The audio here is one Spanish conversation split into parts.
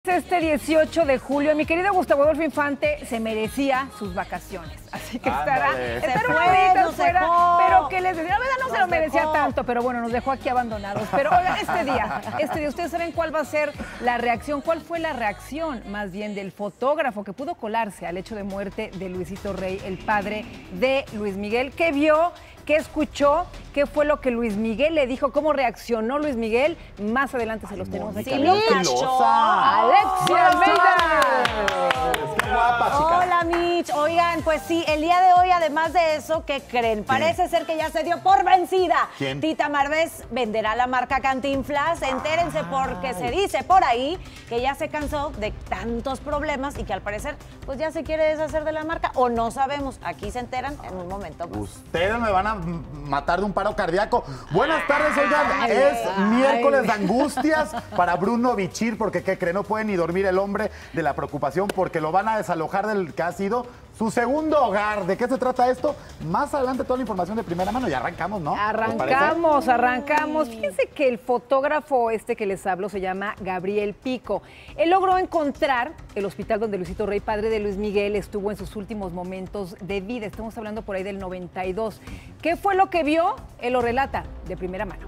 Este 18 de julio, mi querido Gustavo Adolfo Infante se merecía sus vacaciones, así que estará unos fuera, pero que les decía, la verdad no se lo merecía tanto, pero bueno, nos dejó aquí abandonados. Pero oigan, este día, ustedes saben cuál va a ser la reacción, cuál fue la reacción más bien del fotógrafo que pudo colarse al hecho de muerte de Luisito Rey, el padre de Luis Miguel. ¿Qué vio? ¿Qué escuchó? ¿Qué fue lo que Luis Miguel le dijo? ¿Cómo reaccionó Luis Miguel? Más adelante se los tenemos aquí. ¡Alexia Almeida! ¡Qué guapa, chica! Hola, Mitch. Oigan, pues sí, el día de hoy, además de eso, ¿qué creen? Parece ser que ya se dio por vencida. ¿Quién? Tita Marvés venderá la marca Cantinflas. Entérense porque se dice por ahí que ya se cansó de tantos problemas y que al parecer pues ya se quiere deshacer de la marca. O no sabemos. Aquí se enteran en un momento más. Ustedes me van a matar de un paro cardíaco. Buenas tardes, oigan. Es miércoles de angustias para Bruno Bichir, porque ¿qué creen? No puede ni dormir el hombre de la preocupación porque lo van a desalojar del que ha sido su segundo hogar. ¿De qué se trata esto? Más adelante toda la información de primera mano y arrancamos, ¿no? Arrancamos. Fíjense que el fotógrafo que les hablo se llama Gabriel Pico. Él logró encontrar el hospital donde Luisito Rey, padre de Luis Miguel, estuvo en sus últimos momentos de vida. Estamos hablando por ahí del 92. ¿Qué fue lo que vio? Él lo relata de primera mano.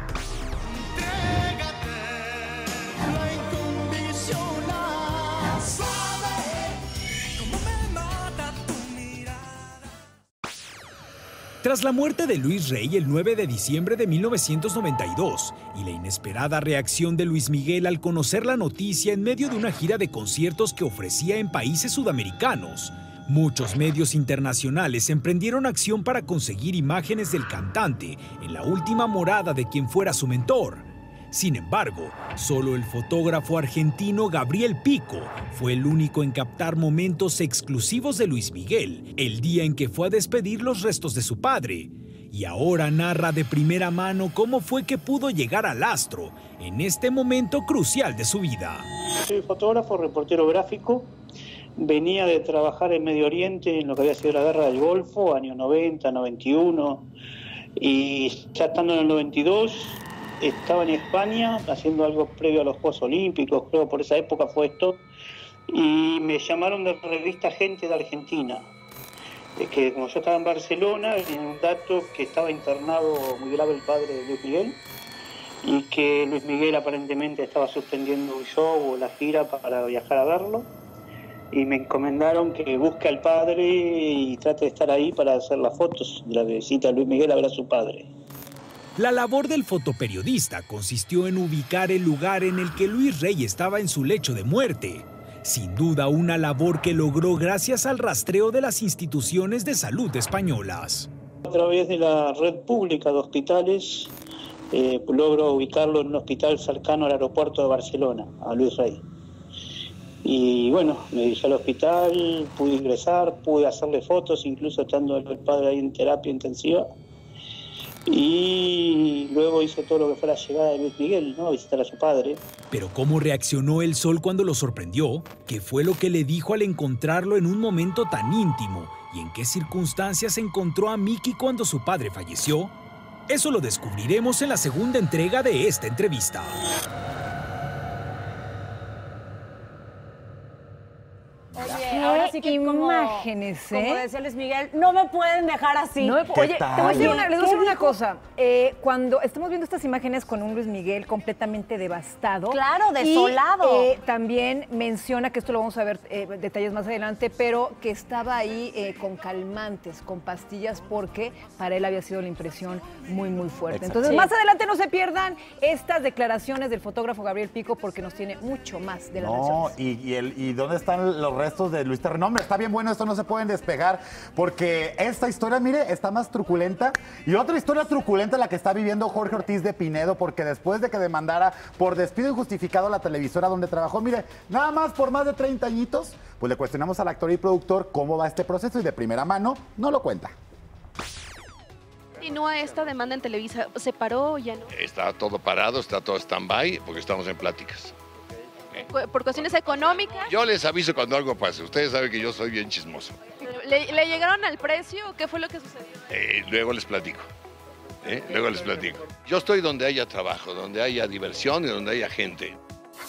Tras la muerte de Luis Rey el 9 de diciembre de 1992 y la inesperada reacción de Luis Miguel al conocer la noticia en medio de una gira de conciertos que ofrecía en países sudamericanos, muchos medios internacionales emprendieron acción para conseguir imágenes del cantante en la última morada de quien fuera su mentor. Sin embargo, solo el fotógrafo argentino Gabriel Pico fue el único en captar momentos exclusivos de Luis Miguel el día en que fue a despedir los restos de su padre. Y ahora narra de primera mano cómo fue que pudo llegar al astro en este momento crucial de su vida. Soy fotógrafo, reportero gráfico. Venía de trabajar en Medio Oriente, en lo que había sido la Guerra del Golfo, años 90, 91. Y ya estando en el 92... estaba en España haciendo algo previo a los Juegos Olímpicos, creo por esa época fue esto, y me llamaron de revista Gente de Argentina, que como yo estaba en Barcelona, en un dato que estaba internado muy grave el padre de Luis Miguel, y que Luis Miguel aparentemente estaba suspendiendo un show o la gira para viajar a verlo, y me encomendaron que busque al padre y trate de estar ahí para hacer las fotos de la visita de Luis Miguel a ver a su padre. La labor del fotoperiodista consistió en ubicar el lugar en el que Luis Rey estaba en su lecho de muerte. Sin duda una labor que logró gracias al rastreo de las instituciones de salud españolas. A través de la red pública de hospitales, logro ubicarlo en un hospital cercano al aeropuerto de Barcelona, a Luis Rey. Y bueno, me dirigí al hospital, pude ingresar, pude hacerle fotos, incluso estando el padre ahí en terapia intensiva. Y luego hice todo lo que fue la llegada de Luis Miguel, ¿no? A visitar a su padre. Pero ¿cómo reaccionó el sol cuando lo sorprendió? ¿Qué fue lo que le dijo al encontrarlo en un momento tan íntimo? ¿Y en qué circunstancias encontró a Miki cuando su padre falleció? Eso lo descubriremos en la segunda entrega de esta entrevista. Oye, ahora sí que imágenes, como decía Luis Miguel, no me pueden dejar así. No, oye, te voy a decir una cosa. Cuando estamos viendo estas imágenes con un Luis Miguel completamente devastado. Claro, desolado. Y también menciona, que esto lo vamos a ver detalles más adelante, pero que estaba ahí con calmantes, con pastillas, porque para él había sido la impresión muy, muy fuerte. Exacto. Entonces, más adelante no se pierdan estas declaraciones del fotógrafo Gabriel Pico, porque nos tiene mucho más de las reacciones. ¿Y dónde están los restos de Luis Terry? No, hombre, está bien bueno, esto no se pueden despegar, porque esta historia, mire, está más truculenta. Y otra historia truculenta la que está viviendo Jorge Ortiz de Pinedo, porque después de que demandara por despido injustificado a la televisora donde trabajó, mire, nada más por más de 30 añitos, pues le cuestionamos al actor y productor cómo va este proceso y de primera mano no lo cuenta. ¿Continúa esta demanda en Televisa? ¿Se paró o ya no? Está todo parado, está todo stand-by porque estamos en pláticas. ¿Por cuestiones económicas? Yo les aviso cuando algo pase. Ustedes saben que yo soy bien chismoso. ¿Le llegaron al precio o qué fue lo que sucedió? Luego les platico. Luego les platico. Yo estoy donde haya trabajo, donde haya diversión y donde haya gente.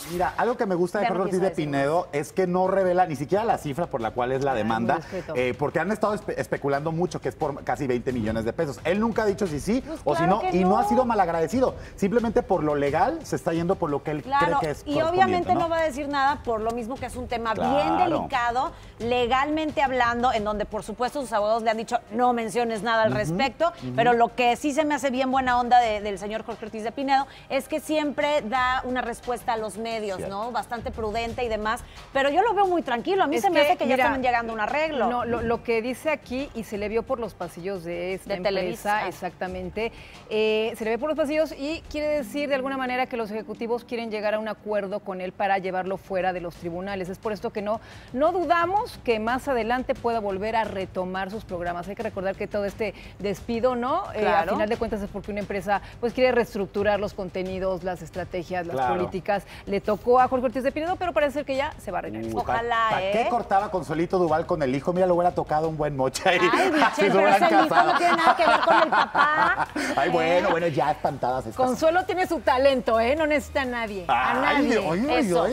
Mira, algo que me gusta de Jorge Ortiz de Pinedo es que no revela ni siquiera la cifra por la cual es la demanda, porque han estado especulando mucho que es por casi 20 millones de pesos. Él nunca ha dicho si sí o si no, y no ha sido malagradecido. Simplemente por lo legal se está yendo por lo que él cree que es y obviamente no va a decir nada por lo mismo que es un tema bien delicado, legalmente hablando, en donde por supuesto sus abogados le han dicho no menciones nada al respecto, pero lo que sí se me hace bien buena onda del señor Jorge Ortiz de Pinedo es que siempre da una respuesta a los medios, ¿no? Bastante prudente y demás, pero yo lo veo muy tranquilo. A mí se me hace que ya están llegando a un arreglo. No, lo que dice aquí, y se le vio por los pasillos de esta empresa, Televisa. Exactamente, se le ve por los pasillos y quiere decir de alguna manera que los ejecutivos quieren llegar a un acuerdo con él para llevarlo fuera de los tribunales. Es por esto que no dudamos que más adelante pueda volver a retomar sus programas. Hay que recordar que todo este despido, ¿no? Al final de cuentas es porque una empresa pues quiere reestructurar los contenidos, las estrategias, las políticas. Le tocó a Jorge Ortiz de Pinedo, pero parece ser que ya se va a regresar. Ojalá, ¿Para qué cortaba Consuelito Duval con el hijo? Mira, le hubiera tocado un buen mocha ahí. Ay, Michelle, pero ese hijo no tiene nada que ver con el papá. Ay, bueno, ya espantadas estas. Consuelo tiene su talento, no necesita a nadie. A nadie. Eso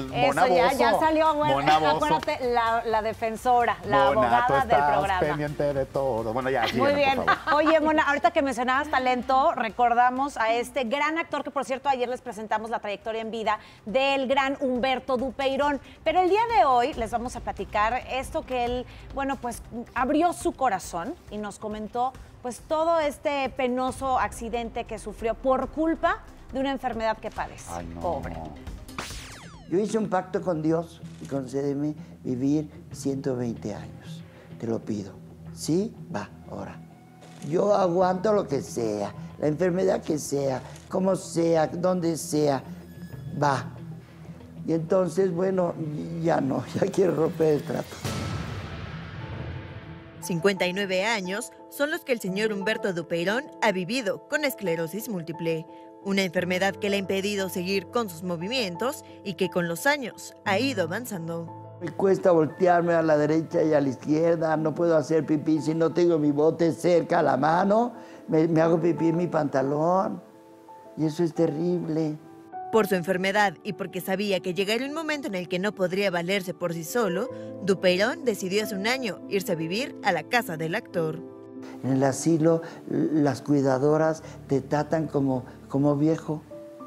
ya salió, bueno, acuérdate, la defensora, la abogada del programa. Pendiente de todo. Bueno, ya. Muy bien. Oye, Mona, ahorita que mencionabas talento, recordamos a este gran actor que, por cierto, ayer les presentamos la trayectoria en vida del gran Humberto Dupeirón. Pero el día de hoy les vamos a platicar esto que él, bueno, pues abrió su corazón y nos comentó pues todo este penoso accidente que sufrió por culpa de una enfermedad que padece. Ay, no. Pobre. Yo hice un pacto con Dios y concédeme vivir 120 años. Te lo pido. ¿Sí? Va, ahora. Yo aguanto lo que sea, la enfermedad que sea, como sea, donde sea. Va. Y entonces, bueno, ya no, ya quiero romper el trato. 59 años son los que el señor Humberto Dupeirón ha vivido con esclerosis múltiple, una enfermedad que le ha impedido seguir con sus movimientos y que con los años ha ido avanzando. Me cuesta voltearme a la derecha y a la izquierda, no puedo hacer pipí si no tengo mi bote cerca a la mano, me hago pipí en mi pantalón y eso es terrible. Por su enfermedad y porque sabía que llegaría un momento en el que no podría valerse por sí solo, Dupeirón decidió hace un año irse a vivir a la casa del actor. En el asilo, las cuidadoras te tratan como viejo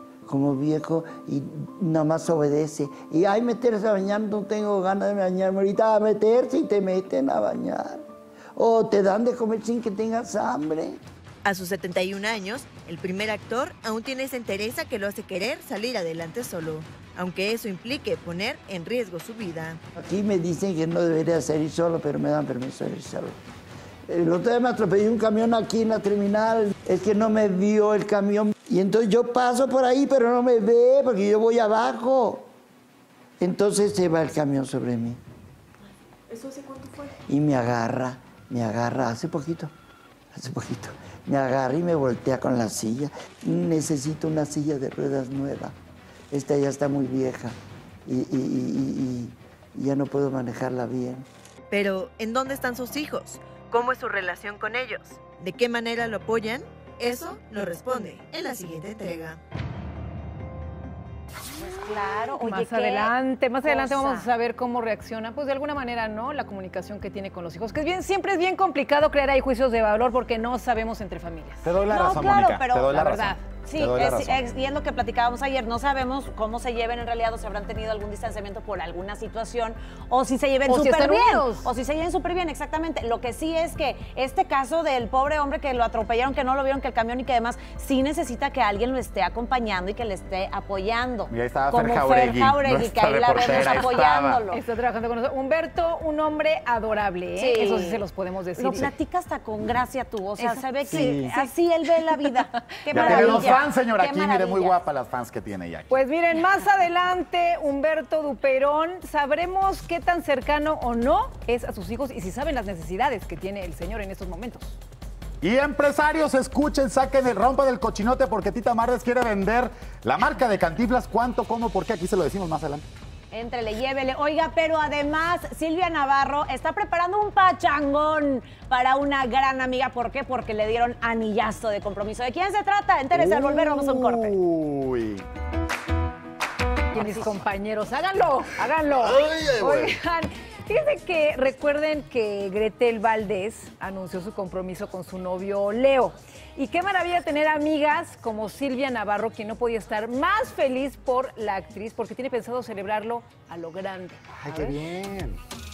y nada más obedece. Y ay, meterse a bañar, no tengo ganas de bañarme ahorita, a meterse y te meten a bañar. O te dan de comer sin que tengas hambre. A sus 71 años, el primer actor aún tiene esa entereza que lo hace querer salir adelante solo, aunque eso implique poner en riesgo su vida. Aquí me dicen que no debería salir solo, pero me dan permiso de ir solo. El otro día me atropelló un camión aquí en la terminal, es que no me vio el camión. Y entonces yo paso por ahí, pero no me ve, porque yo voy abajo. Entonces se va el camión sobre mí. ¿Eso hace cuánto fue? Y me agarra hace poquito. Me agarra y me voltea con la silla. Necesito una silla de ruedas nueva. Esta ya está muy vieja y ya no puedo manejarla bien. Pero, ¿en dónde están sus hijos? ¿Cómo es su relación con ellos? ¿De qué manera lo apoyan? Eso lo responde en la siguiente entrega. Claro, oye, más adelante vamos a saber cómo reacciona, pues de alguna manera, ¿no? La comunicación que tiene con los hijos, que siempre es bien complicado crear ahí juicios de valor porque no sabemos entre familias. Te doy la razón, claro, Mónica, pero te doy la verdad. razón. Sí, y es lo que platicábamos ayer, no sabemos cómo se lleven en realidad o si habrán tenido algún distanciamiento por alguna situación o si se lleven súper bien. O si se lleven súper bien, exactamente. Lo que sí es que este caso del pobre hombre que lo atropellaron, que no lo vieron, que el camión y que demás, sí necesita que alguien lo esté acompañando y que le esté apoyando. Mira, ahí estaba como Fer Jauregui, que ahí la vemos apoyándolo. Está trabajando con nosotros. Humberto, un hombre adorable, ¿eh? Sí. Eso sí se los podemos decir. Lo platica hasta con gracia tú, o sea, se ve que así él ve la vida. Qué ya maravilla. tiene los fans, señora, aquí, mire, muy guapa las fans que tiene ella. Pues miren, más adelante, Humberto Dupeirón, sabremos qué tan cercano o no es a sus hijos y si saben las necesidades que tiene el señor en estos momentos. Y empresarios, escuchen, saquen el rompa del cochinote porque Tita Mardes quiere vender la marca de Cantinflas. ¿Cuánto, cómo, por qué? Aquí se lo decimos más adelante. Éntrele, llévele. Oiga, pero además Silvia Navarro está preparando un pachangón para una gran amiga. ¿Por qué? Porque le dieron anillazo de compromiso. ¿De quién se trata? Entérese al volver, vamos a un corte. Y aquí mis compañeros. Háganlo. Oigan, fíjense que recuerden que Gretel Valdés anunció su compromiso con su novio Leo. Y qué maravilla tener amigas como Silvia Navarro, quien no podía estar más feliz por la actriz, porque tiene pensado celebrarlo a lo grande. ¡Ay, qué bien!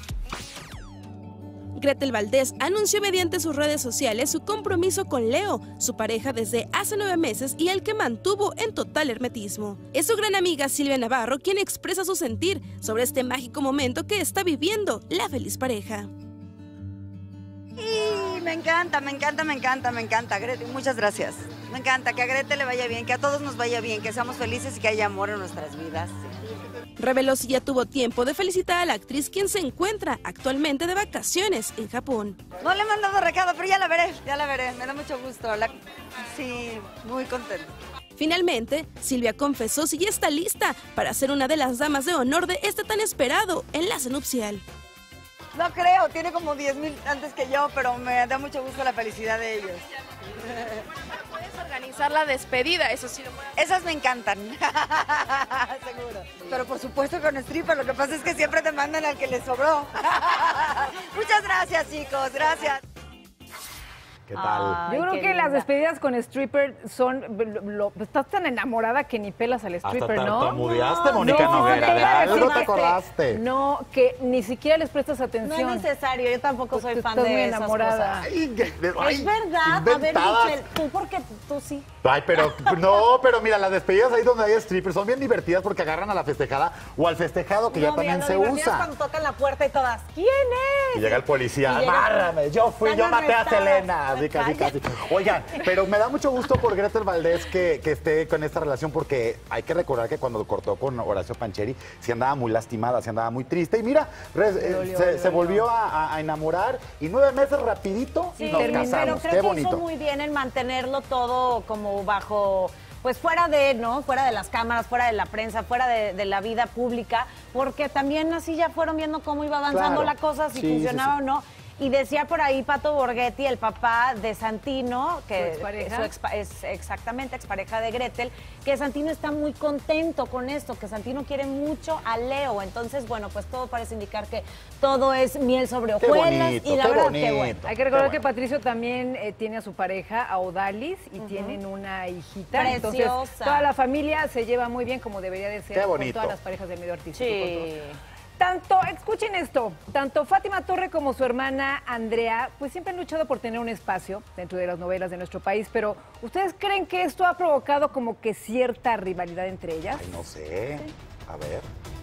Gretel Valdés anunció mediante sus redes sociales su compromiso con Leo, su pareja desde hace 9 meses y el que mantuvo en total hermetismo. Es su gran amiga Silvia Navarro quien expresa su sentir sobre este mágico momento que está viviendo la feliz pareja. Y me encanta, Gretel, muchas gracias. Me encanta que a Gretel le vaya bien, que a todos nos vaya bien, que seamos felices y que haya amor en nuestras vidas. Reveló si ya tuvo tiempo de felicitar a la actriz, quien se encuentra actualmente de vacaciones en Japón. No le he mandado recado, pero ya la veré, me da mucho gusto. Sí, muy contenta. Finalmente, Silvia confesó si ya está lista para ser una de las damas de honor de este tan esperado enlace nupcial. No creo, tiene como 10,000 antes que yo, pero me da mucho gusto la felicidad de ellos. Puedes organizar la despedida, eso sí lo puedo. Esas me encantan, seguro. Pero por supuesto con stripper, lo que pasa es que siempre te mandan al que les sobró. Muchas gracias, chicos, gracias. ¿Qué tal? Yo creo que las despedidas con stripper son... estás tan enamorada que ni pelas al stripper, ¿no? Hasta tartamudeaste, Mónica Noguera. ¿De algo te acordaste? No, que ni siquiera les prestas atención. No es necesario, yo tampoco soy fan estás de muy esas enamorada. cosas. Ay, Es verdad, inventadas. a ver, Michelle, tú porque tú sí. Ay, pero no, pero mira, las despedidas ahí donde hay strippers son bien divertidas porque agarran a la festejada o al festejado que ya también se usa. Cuando tocan la puerta y todas, ¿quién es? Y llega el policía, Y llega- amárrame, yo maté a Selena. Así, casi. Cállate. Oigan, pero me da mucho gusto por Gretel Valdés que esté con esta relación porque hay que recordar que cuando cortó con Horacio Pancheri sí andaba muy lastimada, sí andaba muy triste. Y mira, se volvió a enamorar y 9 meses rapidito Sí, nos pero casamos. creo Qué que bonito. hizo muy bien en mantenerlo todo como bajo, pues fuera de, ¿no? Fuera de las cámaras, fuera de la prensa, fuera de la vida pública, porque también así ya fueron viendo cómo iba avanzando Claro. la cosa, si Sí, funcionaba sí. o no. Y decía por ahí Pato Borghetti, el papá de Santino, que es exactamente expareja de Gretel, que Santino está muy contento con esto, que Santino quiere mucho a Leo. Entonces, bueno, pues todo parece indicar que todo es miel sobre hojuelas. bonito, y la qué verdad, bonito. qué bueno. Hay que recordar que Patricio también tiene a su pareja, a Odalis, y tienen una hijita. Preciosa. Entonces, toda la familia se lleva muy bien, como debería de ser Qué con bonito. todas las parejas del medio artístico. Sí. Escuchen esto, tanto Fátima Torre como su hermana Andrea, pues siempre han luchado por tener un espacio dentro de las novelas de nuestro país, pero ¿ustedes creen que esto ha provocado como que cierta rivalidad entre ellas? Ay, no sé. A ver.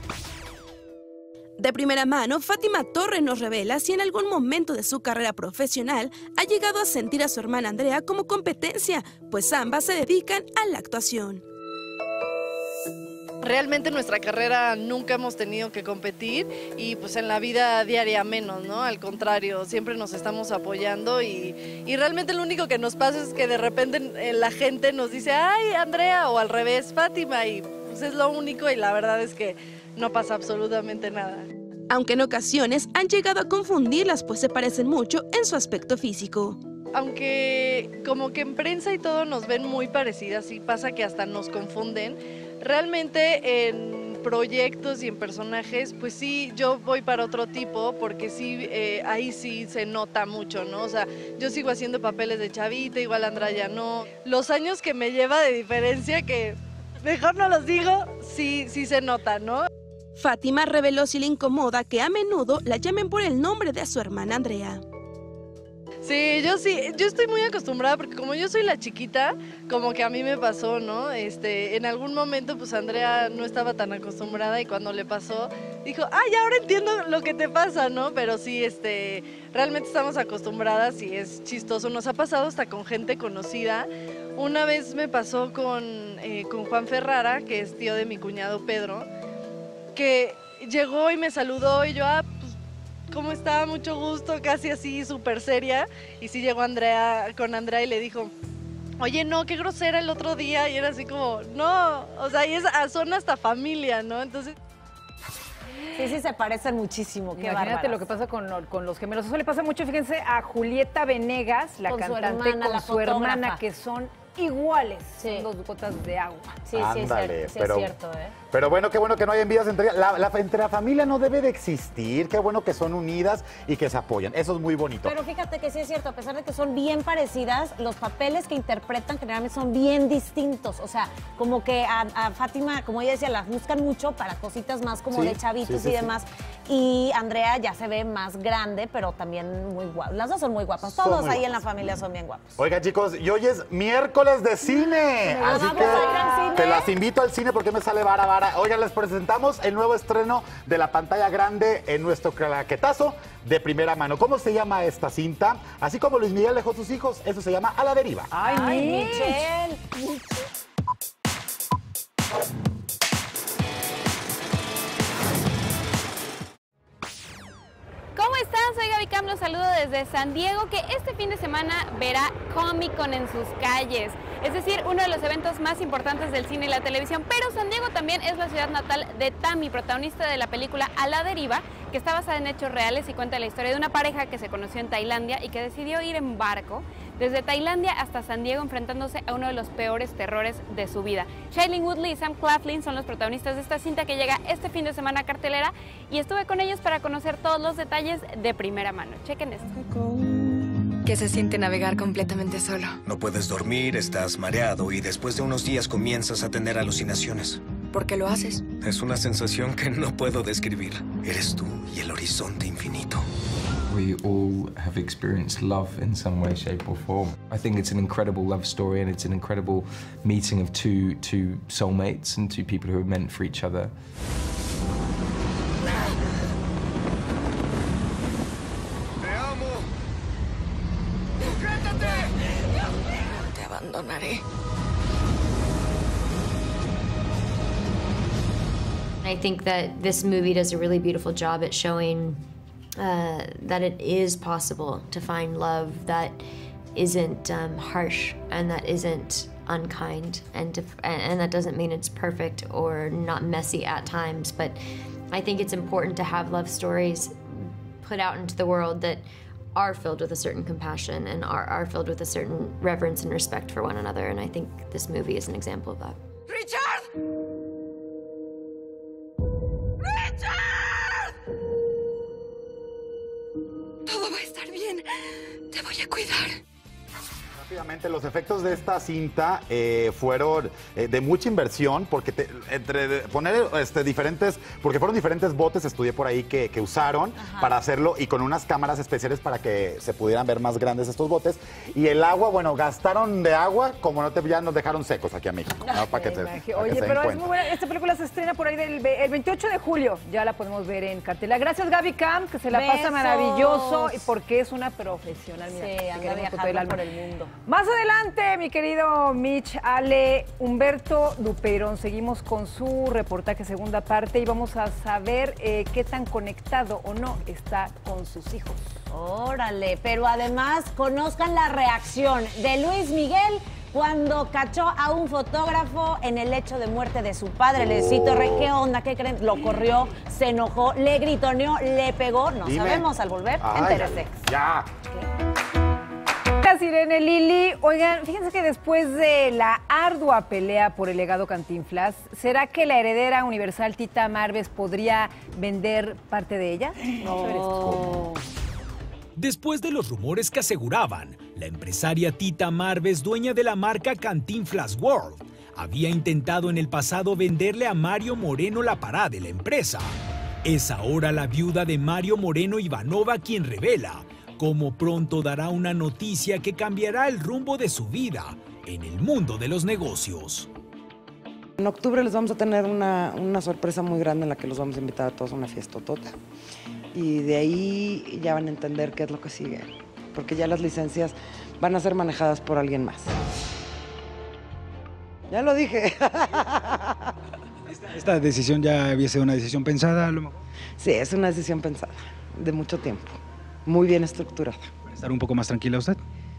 De primera mano, Fátima Torre nos revela si en algún momento de su carrera profesional ha llegado a sentir a su hermana Andrea como competencia, pues ambas se dedican a la actuación. Realmente en nuestra carrera nunca hemos tenido que competir y pues en la vida diaria menos, ¿no? Al contrario, siempre nos estamos apoyando y realmente lo único que nos pasa es que de repente la gente nos dice, ay, Andrea, o al revés, Fátima, y pues es lo único y la verdad es que no pasa absolutamente nada. Aunque en ocasiones han llegado a confundirlas, pues se parecen mucho en su aspecto físico. Aunque como que en prensa y todo nos ven muy parecidas y pasa que hasta nos confunden, realmente en proyectos y en personajes, pues sí, yo voy para otro tipo porque sí, ahí sí se nota mucho, ¿no? O sea, yo sigo haciendo papeles de chavita, igual Andrea ya no. Los años que me lleva de diferencia, que mejor no los digo, sí se nota, ¿no? Fátima reveló si le incomoda que a menudo la llamen por el nombre de su hermana Andrea. Sí, yo estoy muy acostumbrada porque como yo soy la chiquita, como que a mí me pasó, ¿no? En algún momento pues Andrea no estaba tan acostumbrada y cuando le pasó, dijo, ay, ahora entiendo lo que te pasa, ¿no? Pero sí, realmente estamos acostumbradas y es chistoso. Nos ha pasado hasta con gente conocida. Una vez me pasó con Juan Ferrara, que es tío de mi cuñado Pedro, que llegó y me saludó y yo, ¿cómo está? Mucho gusto, casi así, súper seria. Y sí llegó con Andrea y le dijo, oye, no, qué grosera el otro día. Y era así como, no, o sea, y son hasta familia, ¿no? Entonces... Sí, se parecen muchísimo. Qué Imagínate bárbaras. lo que pasa con los gemelos. Eso le pasa mucho, fíjense, a Julieta Venegas, la Con su cantante, hermana, con la su hermana, fotógrafa. que son iguales. Son 2 gotas de agua. Sí, Ándale, sí es cierto, ¿eh? Pero bueno, qué bueno que no hay envidias entre entre la familia no debe de existir. Qué bueno que son unidas y que se apoyan. Eso es muy bonito. Pero fíjate que sí es cierto, a pesar de que son bien parecidas, los papeles que interpretan generalmente son bien distintos. O sea, como que a Fátima, como ella decía, la buscan mucho para cositas más como de chavitos y demás. Y Andrea ya se ve más grande, pero también muy guapa. Las dos son muy guapas. Todos ahí en la familia son bien guapos. Oigan, chicos, y hoy es miércoles de cine. Así que te las invito al cine porque me sale vara. Oigan, les presentamos el nuevo estreno de la pantalla grande en nuestro claquetazo de primera mano. ¿Cómo se llama esta cinta? Así como Luis Miguel dejó sus hijos, eso se llama A la Deriva. ¡Ay, Michelle! ¿Cómo están? Soy Gaby Cam, los saludo desde San Diego, que este fin de semana verá Comic-Con en sus calles. Es decir, uno de los eventos más importantes del cine y la televisión, pero San Diego también es la ciudad natal de Tami, protagonista de la película A la Deriva, que está basada en hechos reales y cuenta la historia de una pareja que se conoció en Tailandia y que decidió ir en barco desde Tailandia hasta San Diego enfrentándose a uno de los peores terrores de su vida. Shailene Woodley y Sam Claflin son los protagonistas de esta cinta que llega este fin de semana a cartelera y estuve con ellos para conocer todos los detalles de primera mano. Chequen esto. ¿Qué se siente navegar completamente solo? No puedes dormir, estás mareado y después de unos días comienzas a tener alucinaciones. ¿Por qué lo haces? Es una sensación que no puedo describir. Eres tú y el horizonte infinito. We all have experienced love in some way, shape or form. I think it's an incredible love story and it's an incredible meeting of two soulmates and 2 people who are meant for each other. ¡Te amo! ¡Sujétate! No te abandonaré. I think that this movie does a really beautiful job at showing that it is possible to find love that isn't harsh and that isn't unkind, and that doesn't mean it's perfect or not messy at times, but I think it's important to have love stories put out into the world that are filled with a certain compassion and are filled with a certain reverence and respect for one another, and I think this movie is an example of that. ¡Richard! Todo va a estar bien. Te voy a cuidar. Rápidamente, los efectos de esta cinta fueron de mucha inversión, porque porque fueron diferentes botes, estudié por ahí, que usaron para hacerlo, y con unas cámaras especiales para que se pudieran ver más grandes estos botes. Y el agua, bueno, gastaron de agua como ya nos dejaron secos aquí a México. ¿No? Para que Oye, pero es muy buena. Esta película se estrena por ahí el 28 de julio. Ya la podemos ver en cartelera. Gracias, Gaby Cam, que se la pasa maravilloso, y porque es una profesional. Mira, sí, anda viajando por el mundo. Más adelante, mi querido Mitch, Ale, Humberto Dupeirón, seguimos con su reportaje segunda parte y vamos a saber qué tan conectado o no está con sus hijos. Órale, pero además conozcan la reacción de Luis Miguel cuando cachó a un fotógrafo en el lecho de muerte de su padre, Luisito Rey. ¿Qué onda? ¿Qué creen? Lo corrió, se enojó, le gritoneó, le pegó. No sabemos al volver. Entérese. Ya. Irene, Lili, oigan, fíjense que después de la ardua pelea por el legado Cantinflas, ¿será que la heredera universal Tita Marves podría vender parte de ella? No. Después de los rumores que aseguraban, la empresaria Tita Marves, dueña de la marca Cantinflas World, había intentado en el pasado venderle a Mario Moreno la parada de la empresa. Es ahora la viuda de Mario Moreno Ivanova quien revela cómo pronto dará una noticia que cambiará el rumbo de su vida en el mundo de los negocios. En octubre les vamos a tener una sorpresa muy grande en la que los vamos a invitar a todos a una fiestotota. Y de ahí ya van a entender qué es lo que sigue, porque ya las licencias van a ser manejadas por alguien más. Ya lo dije. ¿Esta decisión ya había sido una decisión pensada? Sí, es una decisión pensada, de mucho tiempo. Muy bien estructurada. ¿Para estar un poco más tranquila usted?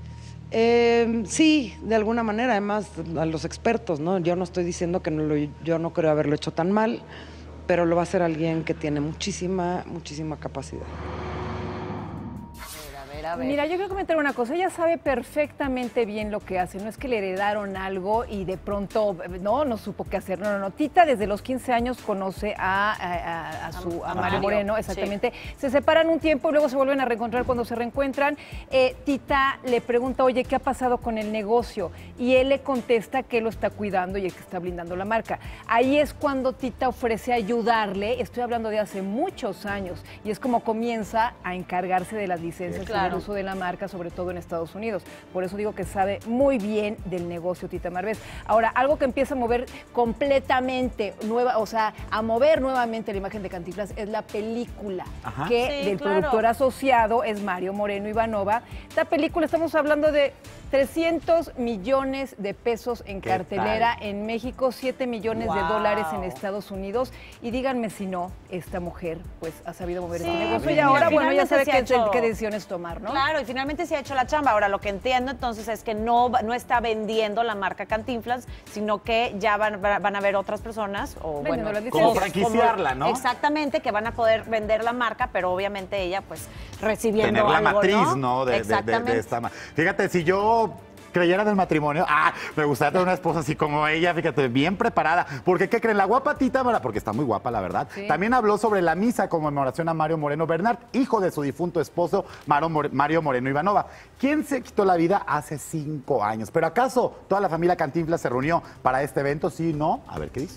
Sí, de alguna manera, además a los expertos, ¿no? Yo no estoy diciendo que yo no creo haberlo hecho tan mal, pero lo va a hacer alguien que tiene muchísima capacidad. A ver. Mira, yo quiero comentar una cosa. Ella sabe perfectamente bien lo que hace. No es que le heredaron algo y de pronto no supo qué hacer. No. Tita desde los 15 años conoce a Mario Moreno, exactamente. Sí. Se separan un tiempo y luego se vuelven a reencontrar. Cuando se reencuentran, Tita le pregunta, oye, ¿qué ha pasado con el negocio? Y él le contesta que él lo está cuidando y el que está blindando la marca. Ahí es cuando Tita ofrece ayudarle. Estoy hablando de hace muchos años. Y es como comienza a encargarse de las licencias y del uso de la marca, sobre todo en Estados Unidos. Por eso digo que sabe muy bien del negocio Tita Marvés. Ahora, algo que empieza a mover completamente a mover nuevamente la imagen de Cantinflas es la película del productor asociado es Mario Moreno Ivanova. Esta película, estamos hablando de 300 millones de pesos en cartelera en México, 7 millones de dólares en Estados Unidos. Y díganme si no, esta mujer pues ha sabido mover ese negocio. Y ahora, bueno, ya sabe qué decisiones tomar, ¿no? Claro, y finalmente se ha hecho la chamba. Ahora, lo que entiendo entonces es que no está vendiendo la marca Cantinflas, sino que ya van a haber otras personas, o bueno, como franquiciarla, ¿no? Exactamente, que van a poder vender la marca, pero obviamente ella pues recibiendo tener la algo, matriz, ¿no? De esta. Fíjate, si yo creyera del matrimonio, me gustaría tener una esposa así como ella, fíjate, bien preparada. Porque, ¿qué creen? La guapa Tita, porque está muy guapa, la verdad, también habló sobre la misa conmemoración a Mario Moreno Bernat, hijo de su difunto esposo, Mario Moreno Ivanova, quien se quitó la vida hace 5 años. ¿Pero acaso toda la familia Cantinflas se reunió para este evento? ¿Sí, no? A ver qué dice.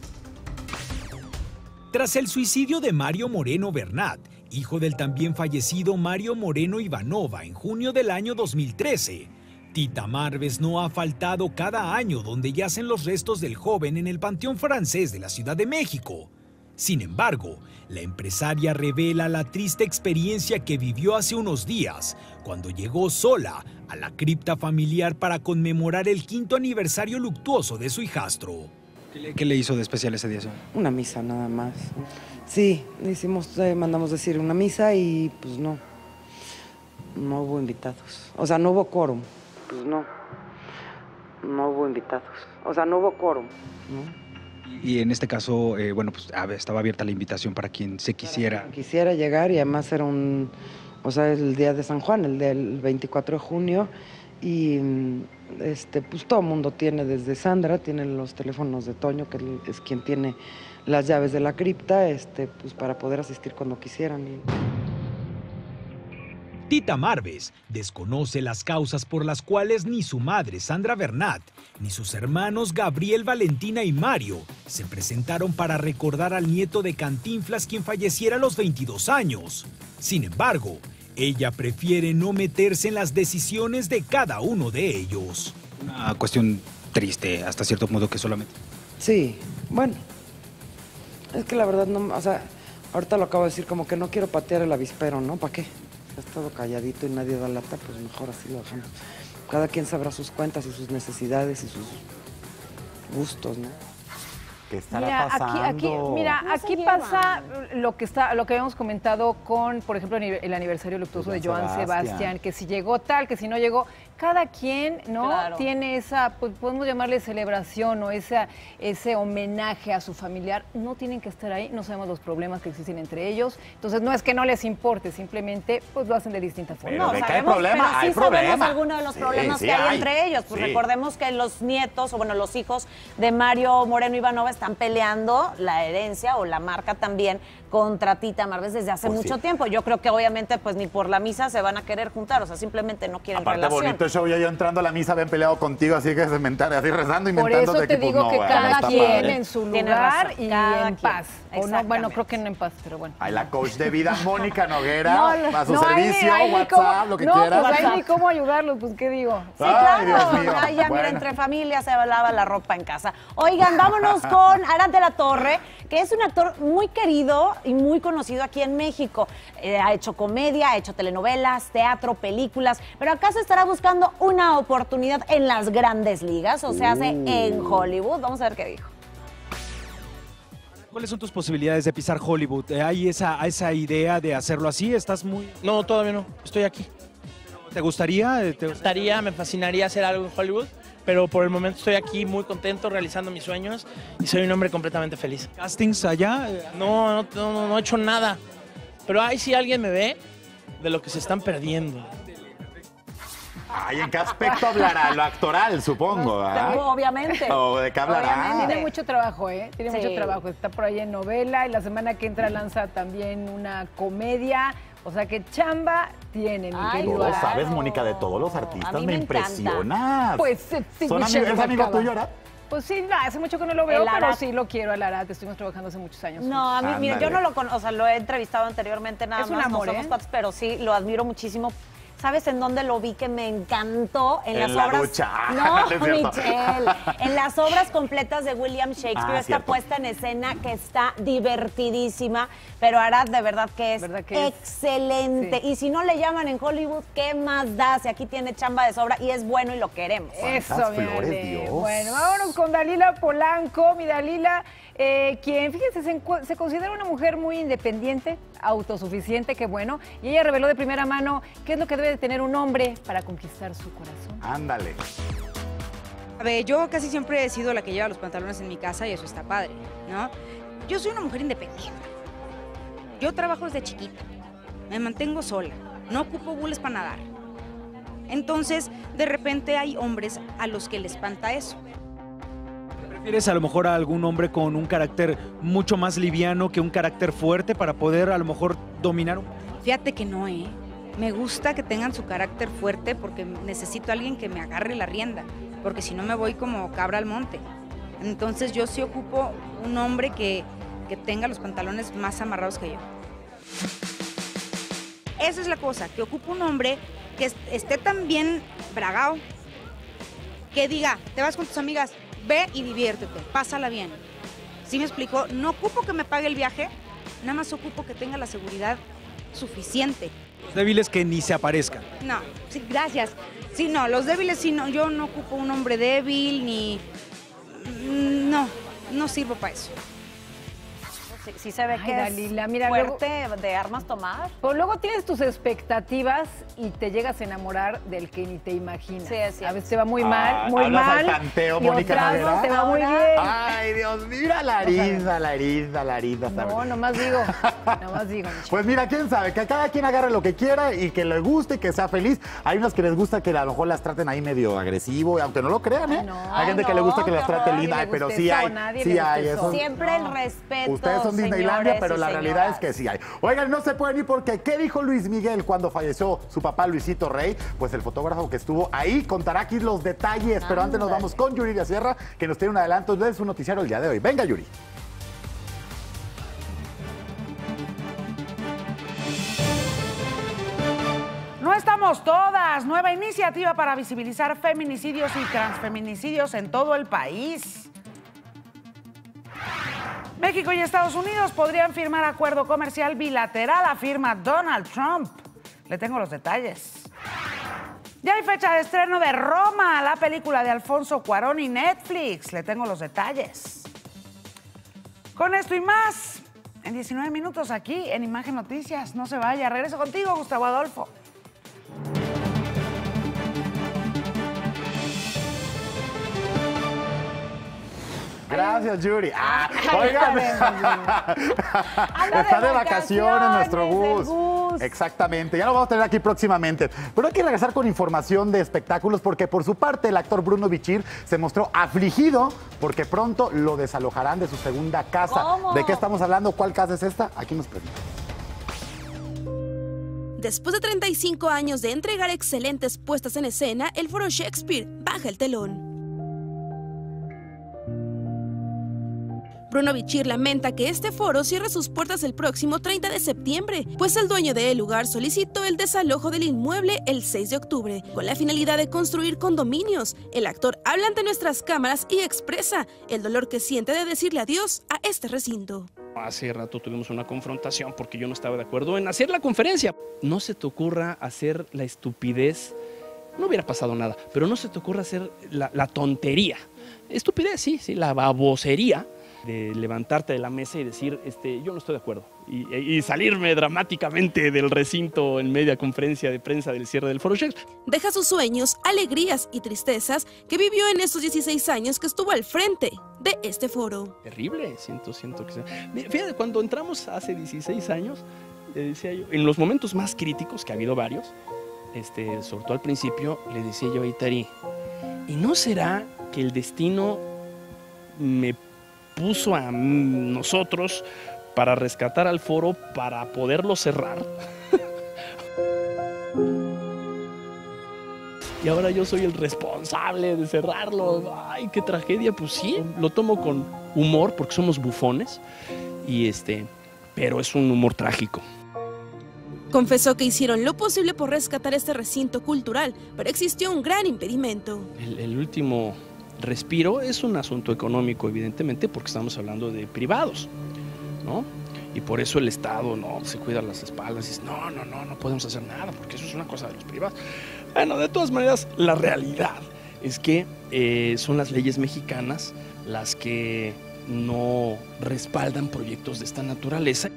Tras el suicidio de Mario Moreno Bernat, hijo del también fallecido Mario Moreno Ivanova en junio del año 2013, Tita Marvés no ha faltado cada año donde yacen los restos del joven en el Panteón Francés de la Ciudad de México. Sin embargo, la empresaria revela la triste experiencia que vivió hace unos días, cuando llegó sola a la cripta familiar para conmemorar el 5º aniversario luctuoso de su hijastro. ¿Qué le hizo de especial ese día? Una misa nada más. Sí, mandamos decir una misa y pues no hubo invitados. O sea, no hubo quórum. Pues no hubo invitados. O sea, no hubo quórum, ¿no? Y en este caso, bueno, pues estaba abierta la invitación para quien se quisiera. Quien quisiera llegar, y además era el día de San Juan, el del 24 de junio, y pues todo el mundo tiene, desde Sandra, tiene los teléfonos de Toño, que es quien tiene las llaves de la cripta, pues para poder asistir cuando quisieran. Tita Marvés desconoce las causas por las cuales ni su madre, Sandra Bernat, ni sus hermanos Gabriel, Valentina y Mario se presentaron para recordar al nieto de Cantinflas, quien falleciera a los 22 años. Sin embargo, ella prefiere no meterse en las decisiones de cada uno de ellos. Una cuestión triste, hasta cierto modo, que solamente... Sí, bueno, es que la verdad no, ahorita lo acabo de decir, como que no quiero patear el avispero, ¿no? ¿Para qué? Es todo calladito y nadie da lata, pues mejor así lo dejamos. Cada quien sabrá sus cuentas y sus necesidades y sus gustos, ¿no? ¿Qué estará pasando? Aquí pasa lo que habíamos comentado con, por ejemplo, el aniversario luctuoso de Joan Sebastián, que si llegó tal, que si no llegó. Cada quien, ¿no? Claro. Tiene esa, pues podemos llamarle celebración o ese homenaje a su familiar. No tienen que estar ahí, no sabemos los problemas que existen entre ellos. Entonces no es que no les importe, simplemente pues lo hacen de distinta forma. No, sabemos, pero sí sabemos algunos de los problemas que hay entre ellos. Pues recordemos que los nietos, o bueno, los hijos de Mario Moreno Ivanova están peleando la herencia o la marca también contra Tita Marvés desde hace mucho tiempo. Yo creo que obviamente pues ni por la misa se van a querer juntar, o sea, simplemente no quieren relación. Bonito show, yo entrando a la misa habían peleado contigo, así que se inventaron, así rezando, inventando. Por eso te digo que cada quien en su lugar y cada en paz. O no, bueno, creo que no en paz, pero bueno. Hay la coach de vida, Mónica Noguera, a su servicio, WhatsApp, lo que quieras. No, pues hay ni cómo ayudarlos, pues ¿qué digo? Sí, claro. Ay, ya mira, entre familia se lava la ropa en casa. Oigan, vámonos con Arad de la Torre, que es un actor muy querido y muy conocido aquí en México. Ha hecho comedia, ha hecho telenovelas, teatro, películas, pero ¿acaso estará buscando una oportunidad en las grandes ligas? O sea, en Hollywood. Vamos a ver qué dijo. ¿Cuáles son tus posibilidades de pisar Hollywood? ¿Hay esa idea de hacerlo así? ¿Estás muy...? No, todavía no. Estoy aquí. ¿Te gustaría? Me fascinaría hacer algo en Hollywood, pero por el momento estoy aquí muy contento realizando mis sueños y soy un hombre completamente feliz. ¿Castings allá? No he hecho nada. Pero ahí si alguien me ve, de lo que se están perdiendo. Ay, ¿en qué aspecto hablará? Lo actoral, supongo, ¿verdad? Obviamente. ¿O de qué hablará? Tiene mucho trabajo, ¿eh? Tiene Sí. mucho trabajo. Está por ahí en novela y la semana que entra lanza también una comedia. O sea que chamba tiene, mi querido. Todo sabes, Mónica, de todos los artistas. A mí me impresionas. Pues sí, ¿Es amigo tuyo, Arad? Pues sí, no, hace mucho que no lo veo, El pero Arad. sí lo quiero al Arad. Estuvimos trabajando hace muchos años. No, a mí, mira, yo no lo conozco, o sea, lo he entrevistado anteriormente nada Es más. un amor, no somos ¿eh? cuates, pero sí, lo admiro muchísimo. ¿Sabes en dónde lo vi que me encantó? En las la obras. ducha. No, Es cierto. Michelle. En las obras completas de William Shakespeare, esta cierto. puesta en escena que está divertidísima. Pero Arad, de verdad que es excelente. Sí. Y si no le llaman en Hollywood, ¿qué más da? Si aquí tiene chamba de sobra y es bueno y lo queremos. Eso, mi flores, Ale. Dios. Bueno, vámonos con Dalila Polanco. Mi Dalila, quien, fíjense, se considera una mujer muy independiente, autosuficiente, qué bueno. Y ella reveló de primera mano qué es lo que debe de tener un hombre para conquistar su corazón. Ándale. A ver, yo casi siempre he sido la que lleva los pantalones en mi casa y eso está padre, ¿no? Yo soy una mujer independiente. Yo trabajo desde chiquita. Me mantengo sola. No ocupo bules para nadar. Entonces, de repente hay hombres a los que les espanta eso. ¿Prefieres a lo mejor a algún hombre con un carácter mucho más liviano que un carácter fuerte para poder a lo mejor dominar un... Fíjate que no, ¿eh? Me gusta que tengan su carácter fuerte porque necesito a alguien que me agarre la rienda, porque si no me voy como cabra al monte. Entonces yo sí ocupo un hombre que tenga los pantalones más amarrados que yo. Esa es la cosa, que ocupo un hombre que esté tan bien bragado, que diga, te vas con tus amigas, ve y diviértete, pásala bien. ¿Sí me explico? No ocupo que me pague el viaje, nada más ocupo que tenga la seguridad suficiente. Los débiles que ni se aparezcan. No, sí, gracias. Sí, no, los débiles sí, no, yo no ocupo un hombre débil, ni... No sirvo para eso. Sí se ve Ay, que Dalila, es mira, fuerte de armas tomar. Pero luego tienes tus expectativas y te llegas a enamorar del que ni te imaginas. Sí, es cierto. A veces te va muy mal, muy ¿hablas mal. al tanteo, y Mónica otras Navarra? no, te va muy bien. Ay, Dios, mira la herida. No, nomás digo. Pues mira, quién sabe, que cada quien agarre lo que quiera y que le guste, que sea feliz. Hay unas que les gusta que a lo mejor las traten ahí medio agresivo, aunque no lo crean, ¿eh? Hay gente que le gusta que las trate linda, pero sí hay eso. Siempre el respeto. Ustedes son Disneylandia, señores pero y la realidad señoras. es que sí hay. Oigan, no se pueden ir porque ¿qué dijo Luis Miguel cuando falleció su papá Luisito Rey? Pues el fotógrafo que estuvo ahí contará aquí los detalles, pero antes nos vamos con Yuridia Sierra, que nos tiene un adelanto de su noticiario el día de hoy. Venga, Yuri. No estamos todas. Nueva iniciativa para visibilizar feminicidios y transfeminicidios en todo el país. México y Estados Unidos podrían firmar acuerdo comercial bilateral, afirma Donald Trump. Le tengo los detalles. Ya hay fecha de estreno de Roma, la película de Alfonso Cuarón y Netflix. Le tengo los detalles. Con esto y más, en 19 minutos aquí en Imagen Noticias. No se vaya. Regreso contigo, Gustavo Adolfo. Gracias, Yuri. Oigan, está de vacaciones nuestro Gus. Exactamente, ya lo vamos a tener aquí próximamente. Pero hay que regresar con información de espectáculos porque por su parte el actor Bruno Bichir se mostró afligido porque pronto lo desalojarán de su segunda casa. ¿Cómo? ¿De qué estamos hablando? ¿Cuál casa es esta? Aquí nos preguntan. Después de 35 años de entregar excelentes puestas en escena, el Foro Shakespeare baja el telón. Bruno Bichir lamenta que este foro cierre sus puertas el próximo 30 de septiembre, pues el dueño del lugar solicitó el desalojo del inmueble el 6 de octubre, con la finalidad de construir condominios. El actor habla ante nuestras cámaras y expresa el dolor que siente de decirle adiós a este recinto. Hace rato tuvimos una confrontación porque yo no estaba de acuerdo en hacer la conferencia. No se te ocurra hacer la estupidez, no hubiera pasado nada, pero no se te ocurra hacer la tontería. Estupidez, sí, la babosería de levantarte de la mesa y decir, yo no estoy de acuerdo. Y salirme dramáticamente del recinto en media conferencia de prensa del cierre del Foro Shakespeare. Deja sus sueños, alegrías y tristezas que vivió en estos 16 años que estuvo al frente de este foro. Terrible, siento que sea. Fíjate, cuando entramos hace 16 años, decía yo, en los momentos más críticos, que ha habido varios, sobre todo al principio, le decía yo a Itari, ¿y no será que el destino me puso a nosotros para rescatar al Foro, para poderlo cerrar? Y ahora yo soy el responsable de cerrarlo. ¡Ay, qué tragedia! Pues sí, lo tomo con humor porque somos bufones, pero es un humor trágico. Confesó que hicieron lo posible por rescatar este recinto cultural, pero existió un gran impedimento. El último respiro es un asunto económico, evidentemente, porque estamos hablando de privados, ¿no? Y por eso el Estado no se cuida las espaldas y dice, no podemos hacer nada, porque eso es una cosa de los privados. Bueno, de todas maneras, la realidad es que son las leyes mexicanas las que no respaldan proyectos de esta naturaleza.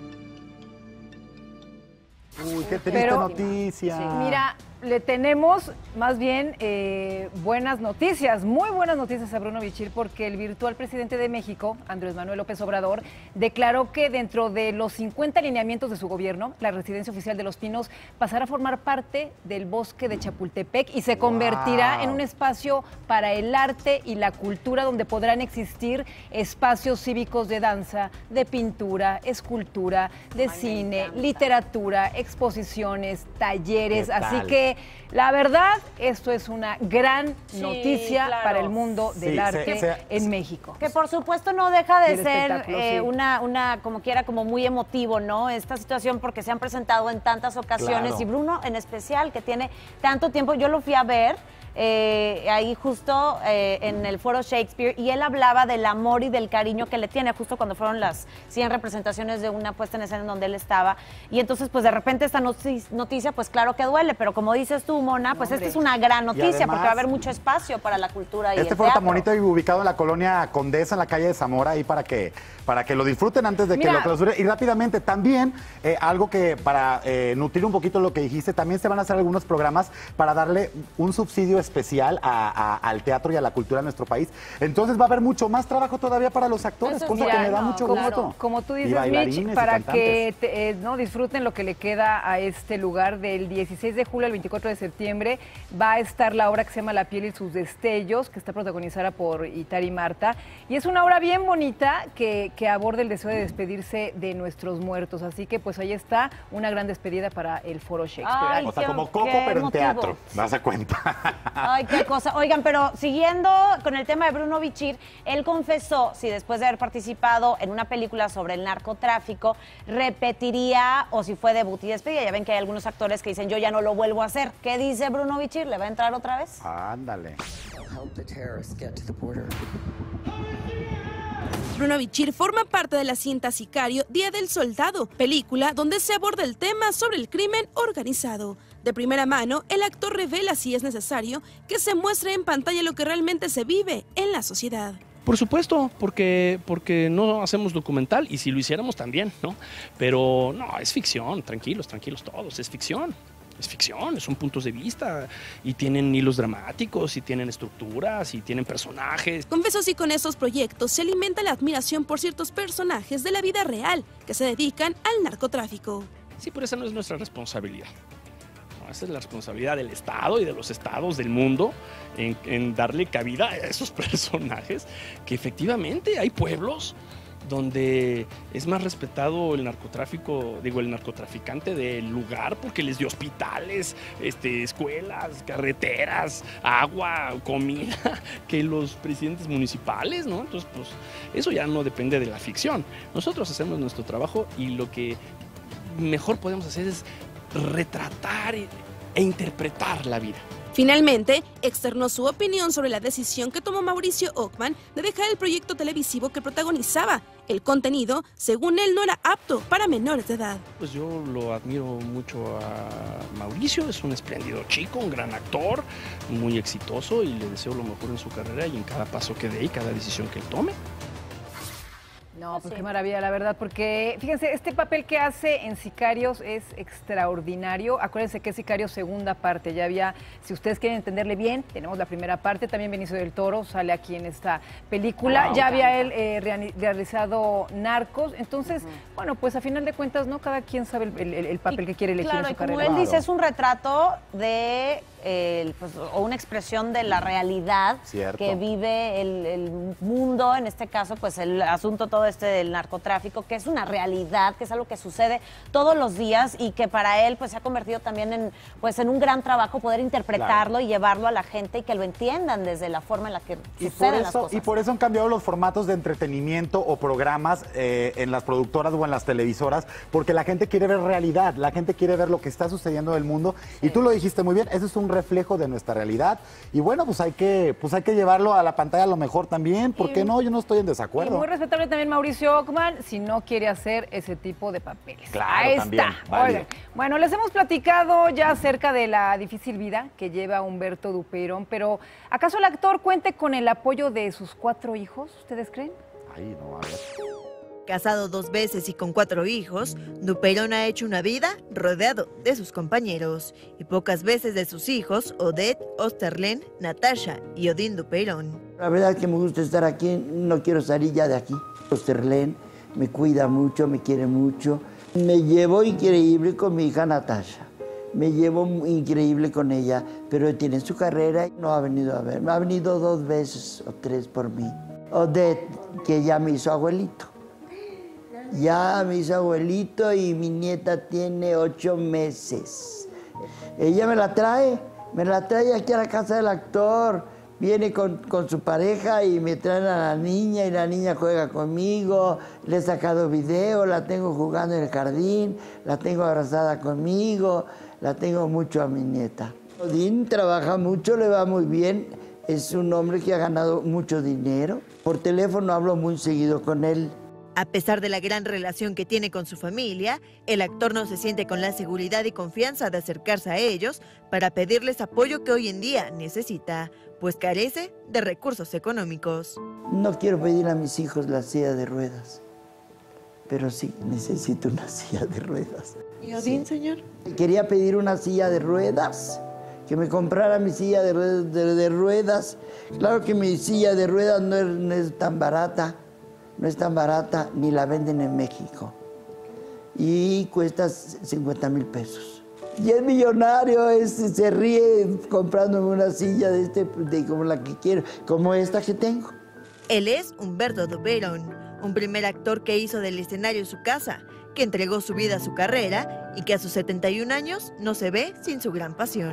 Uy, qué triste noticia. Sí, mira, le tenemos más bien buenas noticias, muy buenas noticias a Bruno Bichir, porque el virtual presidente de México, Andrés Manuel López Obrador, declaró que dentro de los 50 lineamientos de su gobierno, la residencia oficial de Los Pinos pasará a formar parte del bosque de Chapultepec y se convertirá en un espacio para el arte y la cultura, donde podrán existir espacios cívicos de danza, de pintura, escultura, de cine, literatura, exposiciones, talleres, así que la verdad, esto es una gran noticia para el mundo del arte en México. Que por supuesto no deja de ser una, como quiera, como muy emotivo, ¿no? Esta situación, porque se han presentado en tantas ocasiones y Bruno en especial, que tiene tanto tiempo, yo lo fui a ver ahí justo en el Foro Shakespeare, y él hablaba del amor y del cariño que le tiene justo cuando fueron las 100 representaciones de una puesta en escena en donde él estaba, y entonces pues de repente esta noticia pues claro que duele, pero como dices tú, Mona, pues esta es una gran noticia, además, porque va a haber mucho espacio para la cultura y el foro tan teatro. bonito y ubicado en la colonia Condesa, en la calle de Zamora, ahí para que lo disfruten antes de que lo clausuren. Y rápidamente también, algo que para nutrir un poquito lo que dijiste, también se van a hacer algunos programas para darle un subsidio especial al teatro y a la cultura de nuestro país. Entonces va a haber mucho más trabajo todavía para los actores, cosa que me da mucho gusto. Como tú dices, Mitch, para que disfruten lo que le queda a este lugar, del 16 de julio al 24 de septiembre va a estar la obra que se llama La piel y sus destellos, que está protagonizada por Itari Marta, y es una obra bien bonita que aborda el deseo de despedirse de nuestros muertos, así que pues ahí está una gran despedida para el Foro Shakespeare. Ay, o sea, como Coco, pero en teatro, das a cuenta. Ay, qué cosa. Oigan, pero siguiendo con el tema de Bruno Bichir, él confesó si después de haber participado en una película sobre el narcotráfico, repetiría, o si fue debut y despedida. Ya ven que hay algunos actores que dicen, yo ya no lo vuelvo a hacer. ¿Qué dice Bruno Bichir? ¿Le va a entrar otra vez? Ándale. Bruno Bichir forma parte de la cinta Sicario, Día del Soldado, película donde se aborda el tema sobre el crimen organizado. De primera mano, el actor revela, si es necesario, que se muestre en pantalla lo que realmente se vive en la sociedad. Por supuesto, porque no hacemos documental, y si lo hiciéramos también, ¿no? Pero no, es ficción, tranquilos todos, es ficción. Es ficción, son puntos de vista y tienen hilos dramáticos y tienen estructuras y tienen personajes. Confesó si con estos proyectos se alimenta la admiración por ciertos personajes de la vida real que se dedican al narcotráfico. Sí, pero esa no es nuestra responsabilidad. No, esa es la responsabilidad del Estado y de los estados del mundo en darle cabida a esos personajes, que efectivamente hay pueblos donde es más respetado el narcotraficante del lugar, porque les dio hospitales, escuelas, carreteras, agua, comida, que los presidentes municipales, ¿no? Entonces, pues, eso ya no depende de la ficción. Nosotros hacemos nuestro trabajo y lo que mejor podemos hacer es retratar e interpretar la vida. Finalmente, externó su opinión sobre la decisión que tomó Mauricio Ockman de dejar el proyecto televisivo que protagonizaba. El contenido, según él, no era apto para menores de edad. Pues yo lo admiro mucho a Mauricio, es un espléndido chico, un gran actor, muy exitoso, y le deseo lo mejor en su carrera y en cada paso que dé y cada decisión que él tome. No, pues qué maravilla, la verdad, porque fíjense, este papel que hace en Sicarios es extraordinario. Acuérdense que es Sicarios segunda parte, ya había, si ustedes quieren entenderle bien, tenemos la primera parte, también Benicio del Toro sale aquí en esta película, ya había él realizado Narcos, entonces, bueno, pues a final de cuentas, ¿no? Cada quien sabe el papel que quiere elegir en su carrera. Como él dice, es un retrato de... o una expresión de la realidad que vive el mundo, en este caso, pues el asunto todo del narcotráfico, que es una realidad, que es algo que sucede todos los días y que para él pues se ha convertido también en un gran trabajo poder interpretarlo y llevarlo a la gente y que lo entiendan desde la forma en la que suceden las cosas. Y por eso han cambiado los formatos de entretenimiento o programas en las productoras o en las televisoras, porque la gente quiere ver realidad, la gente quiere ver lo que está sucediendo en el mundo, y tú lo dijiste muy bien, eso es un reflejo de nuestra realidad, y bueno, pues hay que llevarlo a la pantalla a lo mejor también, ¿por qué no? Yo no estoy en desacuerdo. Y muy respetable también Mauricio Ockman, si no quiere hacer ese tipo de papeles. Claro, ahí también, está. Oigan, bueno, les hemos platicado ya acerca de la difícil vida que lleva Humberto Dupeirón, pero ¿acaso el actor cuente con el apoyo de sus 4 hijos? ¿Ustedes creen? Ay, no, a ver. Casado 2 veces y con 4 hijos, Dupeirón ha hecho una vida rodeado de sus compañeros y pocas veces de sus hijos, Odette, Osterlen, Natasha y Odín Dupeirón. La verdad que me gusta estar aquí, no quiero salir ya de aquí. Osterlen me cuida mucho, me quiere mucho. Me llevo increíble con mi hija Natasha. Me llevo increíble con ella, pero tiene su carrera y no ha venido a verme. Ha venido 2 veces o 3 por mí. Odette, que ya me hizo abuelito. Ya me hizo abuelito y mi nieta tiene 8 meses. Ella me la trae aquí a la casa del actor. Viene con su pareja y me traen a la niña y la niña juega conmigo. Le he sacado video, la tengo jugando en el jardín, la tengo abrazada conmigo, la tengo mucho a mi nieta. Odín trabaja mucho, le va muy bien. Es un hombre que ha ganado mucho dinero. Por teléfono hablo muy seguido con él. A pesar de la gran relación que tiene con su familia, el actor no se siente con la seguridad y confianza de acercarse a ellos para pedirles apoyo que hoy en día necesita, pues carece de recursos económicos. No quiero pedir a mis hijos la silla de ruedas, pero sí necesito una silla de ruedas. ¿Y Odín, señor? Quería pedir una silla de ruedas, que me comprara mi silla de ruedas. Claro que mi silla de ruedas no es tan barata. No es tan barata, ni la venden en México. Y cuesta 50,000 pesos. Y es millonario, se ríe comprándome una silla como la que quiero, como esta que tengo. Él es Humberto Dupeirón, un primer actor que hizo del escenario su casa, que entregó su vida a su carrera y que a sus 71 años no se ve sin su gran pasión.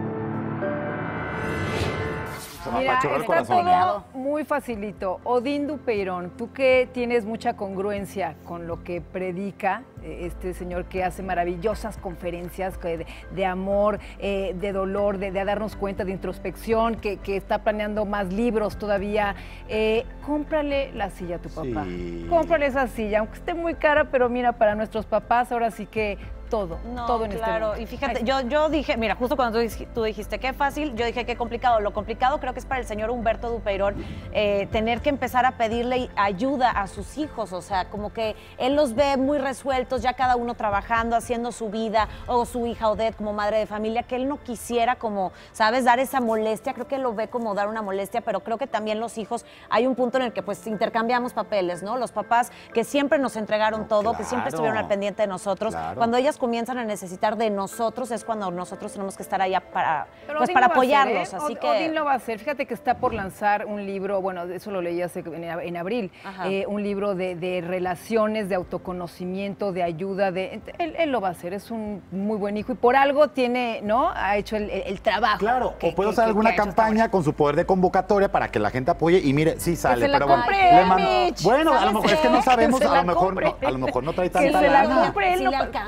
Mira, está todo muy facilito. Odín Dupeirón, tú que tienes mucha congruencia con lo que predica este señor que hace maravillosas conferencias de amor, de dolor, de darnos cuenta, de introspección, que está planeando más libros todavía, cómprale la silla a tu papá. Sí. Cómprale esa silla, aunque esté muy cara, pero mira, para nuestros papás ahora sí que todo en este mundo. Y fíjate, yo dije, mira, justo cuando tú dijiste qué fácil, yo dije qué complicado. Lo complicado creo que es para el señor Humberto Dupeirón tener que empezar a pedirle ayuda a sus hijos, o sea, como que él los ve muy resueltos, ya cada uno trabajando, haciendo su vida, o su hija Odette como madre de familia, que él no quisiera como, ¿sabes?, dar esa molestia. Creo que lo ve como dar una molestia, pero creo que también los hijos, hay un punto en el que pues intercambiamos papeles, ¿no? Los papás que siempre nos entregaron todo, que siempre estuvieron al pendiente de nosotros, cuando ellas comienzan a necesitar de nosotros es cuando nosotros tenemos que estar allá para apoyarlos. Así que Odín lo va a hacer. Fíjate que está por lanzar un libro, bueno, eso lo leí en abril, un libro de relaciones, de autoconocimiento, de ayuda. Él lo va a hacer, es un muy buen hijo y por algo tiene, ¿no? Ha hecho el trabajo. Claro, o puede usar alguna campaña con su poder de convocatoria para que la gente apoye y mire, sí sale, pero bueno. Bueno, a lo mejor es que no sabemos, a lo mejor no trae tanta lana. Sí le alcanza.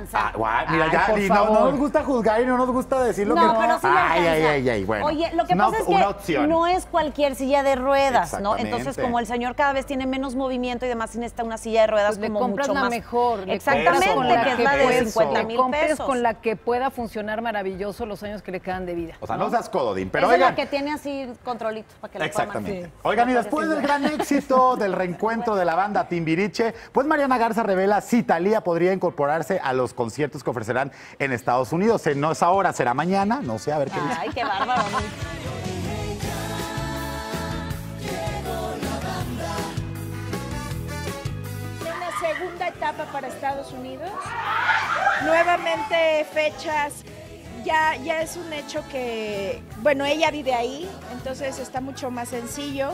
¿Cuál? Mira, ya por no favor. nos gusta juzgar y no nos gusta decir lo que... No, pero sí le Ay, bueno. Oye, lo que Una- pasa es una que opción. no es cualquier silla de ruedas, ¿no? Exactamente. Entonces, como el señor cada vez tiene menos movimiento y demás, sin esta una silla de ruedas Pues le como compras mucho la más. mejor. le Exactamente, compras con que es la de puedes, 50,000 compres pesos. con la que pueda funcionar maravilloso los años que le quedan de vida. O sea, no seas cododín, pero Esa es la oigan... que tiene así controlitos para que lo Exactamente. coman. Oigan, y después del gran éxito del reencuentro de la banda Timbiriche, pues Mariana Garza revela si Thalía podría incorporarse a los conciertos que ofrecerán en Estados Unidos. No es ahora, será mañana, no sé, a ver qué dice. Ay, qué bárbaro. Una segunda etapa para Estados Unidos. Nuevamente fechas. Ya es un hecho que, bueno, ella vive ahí, entonces está mucho más sencillo.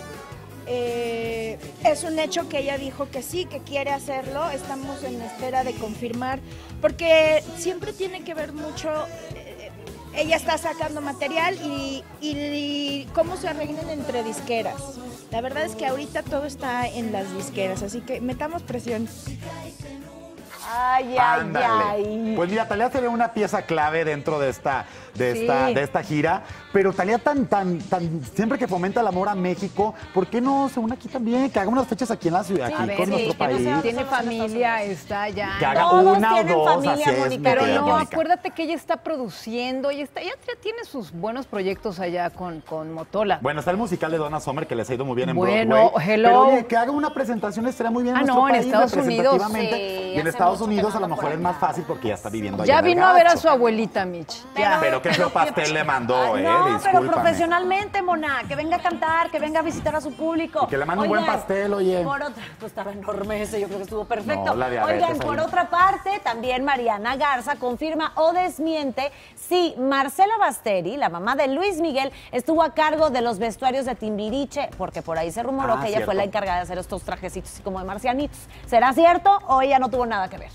Es un hecho que ella dijo que sí, que quiere hacerlo. Estamos en espera de confirmar, porque siempre tiene que ver mucho. Ella está sacando material y cómo se arreglan entre disqueras. La verdad es que ahorita todo está en las disqueras, así que metamos presión. Ay, Ándale. Pues mira, Thalía sería una pieza clave dentro de esta gira, pero Thalía tan siempre que fomenta el amor a México, ¿por qué no se une aquí también? Que haga unas fechas aquí en la ciudad, aquí con nuestro país. Tiene familia, está allá. Que haga una o dos, familia, así es, Mónica, mi pero querida no, Mónica. acuérdate que ella está produciendo, ella ya tiene sus buenos proyectos allá con Motola. Bueno, está el musical de Donna Summer que les ha ido muy bien en Bueno, Broadway. hello. Pero oye, que haga una presentación estaría muy bien en nuestro no, en país, Estados Unidos, representativamente. sí, Y en hace Estados mucho Unidos que a lo mejor es más fácil porque ya está viviendo allá. Ya en el vino a ver a Gabacho. su abuelita, Mitch. Ya. Pero qué feo pastel le mandó, No, pero discúlpame. profesionalmente, Mona, que venga a cantar, que venga a visitar a su público. Y que le mande un buen pastel, oye. Por otra, pues estaba enorme ese, yo creo que estuvo perfecto. No, la diabetes Oigan, por ahí. otra parte, también Mariana Garza confirma o desmiente si Marcela Basteri, la mamá de Luis Miguel, estuvo a cargo de los vestuarios de Timbiriche, porque por ahí se rumoró que ella fue la encargada de hacer estos trajecitos así como de marcianitos. ¿Será cierto o ella no tuvo nada que ver?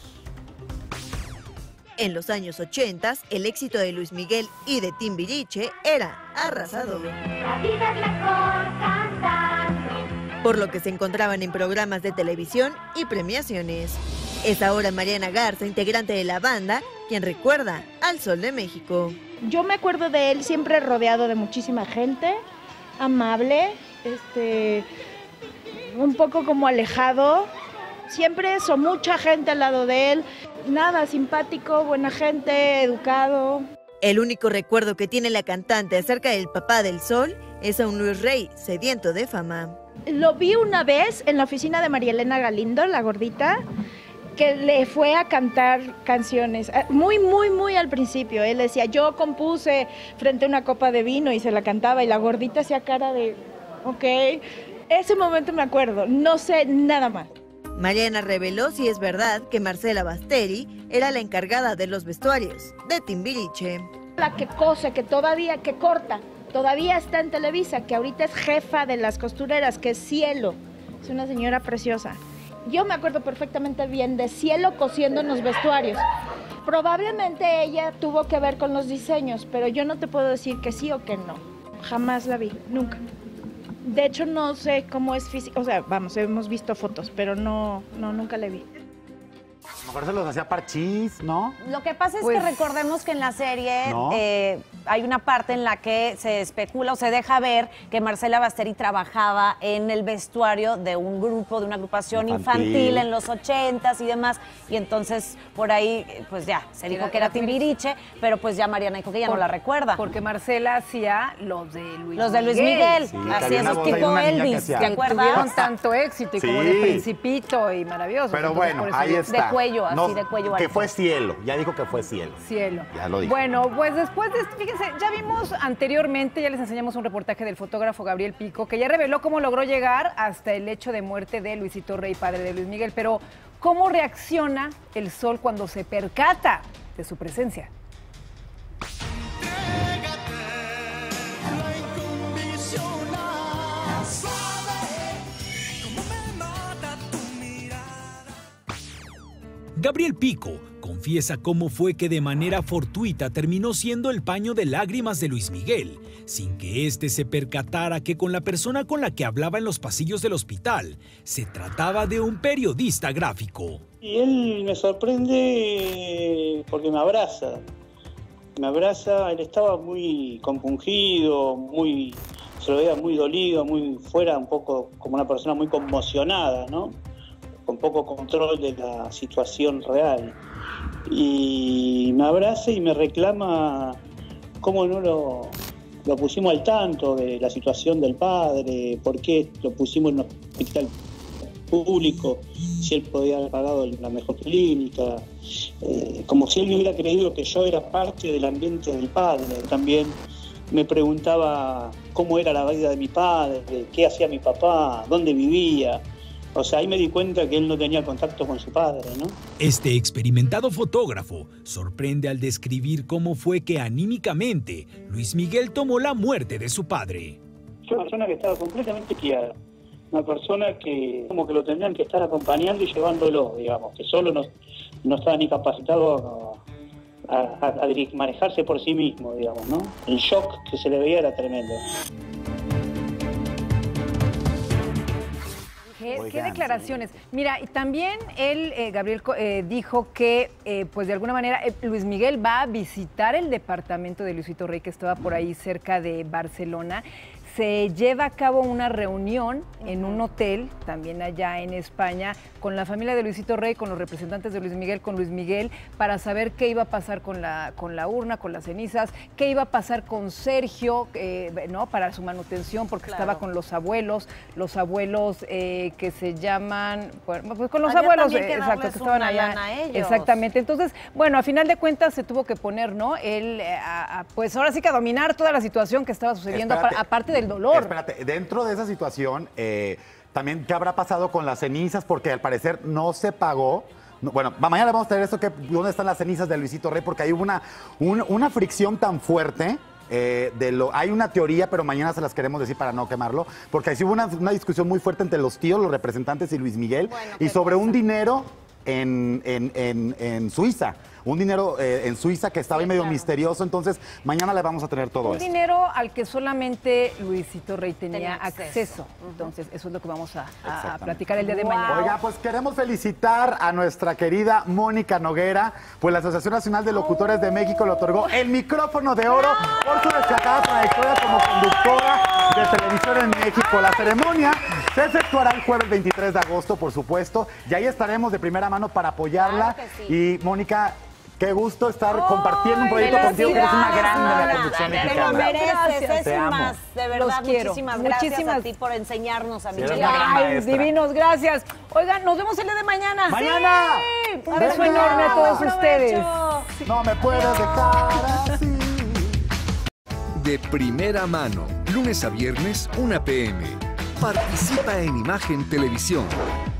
En los años 80, el éxito de Luis Miguel y de Timbiriche era arrasador. Por lo que se encontraban en programas de televisión y premiaciones. Es ahora Mariana Garza, integrante de la banda, quien recuerda al Sol de México. Yo me acuerdo de él siempre rodeado de muchísima gente, amable, un poco como alejado. Siempre eso, mucha gente al lado de él. Nada, simpático, buena gente, educado. El único recuerdo que tiene la cantante acerca del papá del Sol es a un Luis Rey sediento de fama. Lo vi una vez en la oficina de María Elena Galindo, la gordita, que le fue a cantar canciones, muy al principio. Él decía, yo compuse frente a una copa de vino y se la cantaba y la gordita hacía cara de, ok. Ese momento me acuerdo, no sé nada más. Mariana reveló si es verdad que Marcela Basteri era la encargada de los vestuarios de Timbiriche. La que cose, que corta, todavía está en Televisa, que ahorita es jefa de las costureras, que es Cielo. Es una señora preciosa. Yo me acuerdo perfectamente bien de Cielo cosiendo en los vestuarios. Probablemente ella tuvo que ver con los diseños, pero yo no te puedo decir que sí o que no. Jamás la vi, nunca. De hecho, no sé cómo es físico, o sea, vamos, hemos visto fotos, pero nunca la vi. A lo mejor se los hacía Parchís, ¿no? Lo que pasa es Pues, que recordemos que en la serie ¿no? hay una parte en la que se especula o se deja ver que Marcela Basteri trabajaba en el vestuario de un grupo, de una agrupación infantil en los 80s y demás. Y entonces por ahí, pues ya, se dijo que era Timbiriche, pero pues ya Mariana dijo que ya no la recuerda. Porque Marcela hacía los de Luis Miguel. Los de Luis Miguel, Sí, así había es, una voz, hay tipo una niña que Elvis, hacía. ¿te acuerdas? Tuvieron tanto éxito y como Sí. de Principito y maravilloso. Pero Entonces, bueno, por eso ahí yo- está. De cuello, así de cuello Que alto. fue Cielo, ya dijo que fue Cielo. Cielo. Ya lo dijo. Bueno, pues después de esto, fíjense, ya vimos anteriormente, ya les enseñamos un reportaje del fotógrafo Gabriel Pico, que ya reveló cómo logró llegar hasta el hecho de muerte de Luisito Rey, padre de Luis Miguel. Pero, ¿cómo reacciona el Sol cuando se percata de su presencia? Gabriel Pico confiesa cómo fue que de manera fortuita terminó siendo el paño de lágrimas de Luis Miguel, sin que éste se percatara que con la persona con la que hablaba en los pasillos del hospital se trataba de un periodista gráfico. Y él me sorprende porque me abraza. Él estaba muy compungido, se lo veía muy dolido, muy fuera, un poco como una persona muy conmocionada, ¿no? Con poco control de la situación real. Y me abraza y me reclama cómo no lo pusimos al tanto de la situación del padre, por qué lo pusimos en un hospital público, si él podía haber pagado la mejor clínica, como si él me hubiera creído que yo era parte del ambiente del padre. También me preguntaba cómo era la vida de mi padre, qué hacía mi papá, dónde vivía. O sea, ahí me di cuenta que él no tenía contacto con su padre, ¿no? Este experimentado fotógrafo sorprende al describir cómo fue que anímicamente Luis Miguel tomó la muerte de su padre. Fue una persona que estaba completamente guiada. Una persona que como que lo tendrían que estar acompañando y llevándolo, digamos, que solo no estaba ni capacitado a manejarse por sí mismo, digamos, ¿no? El shock que se le veía era tremendo. ¿Qué declaraciones? Mira, y también él, Gabriel, dijo que, pues de alguna manera, Luis Miguel va a visitar el departamento de Luisito Rey, que estaba por ahí cerca de Barcelona. Se lleva a cabo una reunión en un hotel, también allá en España, con la familia de Luisito Rey, con los representantes de Luis Miguel, con Luis Miguel, para saber qué iba a pasar con la urna, con las cenizas, qué iba a pasar con Sergio, ¿no? Para su manutención, porque estaba con los abuelos que se llaman, bueno, pues con los abuelos, exacto, que estaban allá. Exactamente. Entonces, bueno, a final de cuentas se tuvo que poner, ¿no? Él, pues ahora sí que a dominar toda la situación que estaba sucediendo, aparte del dolor. Espérate, dentro de esa situación, también, ¿qué habrá pasado con las cenizas? Porque al parecer no se pagó. Bueno, mañana vamos a tener esto, ¿dónde están las cenizas de Luisito Rey? Porque hay una fricción tan fuerte. Hay una teoría, pero mañana se las queremos decir para no quemarlo, porque ahí sí hubo una discusión muy fuerte entre los tíos, los representantes y Luis Miguel, y sobre un dinero en Suiza. Un dinero en Suiza que estaba ahí medio misterioso, entonces mañana le vamos a tener todo eso. Un dinero al que solamente Luisito Rey tenía acceso. Entonces eso es lo que vamos a platicar el día de mañana. Oiga, pues queremos felicitar a nuestra querida Mónica Noguera, pues la Asociación Nacional de Locutores de México le otorgó el micrófono de oro por su destacada trayectoria como conductora de televisión en México. La ceremonia se efectuará el jueves 23 de agosto, por supuesto, y ahí estaremos de primera mano para apoyarla. Claro que sí. Y Mónica, qué gusto estar compartiendo un proyecto contigo, que eres una grande de la conducción mexicana. Te lo mereces, es más, de verdad, quiero. Muchísimas gracias a ti por enseñarnos, a Michelle. Ay, divinos, gracias. Oigan, nos vemos el día de mañana. ¡Mañana! Sí. Un beso enorme a todos ustedes. No me puedes dejar así. De primera mano, lunes a viernes, 1 p.m. Participa en Imagen Televisión.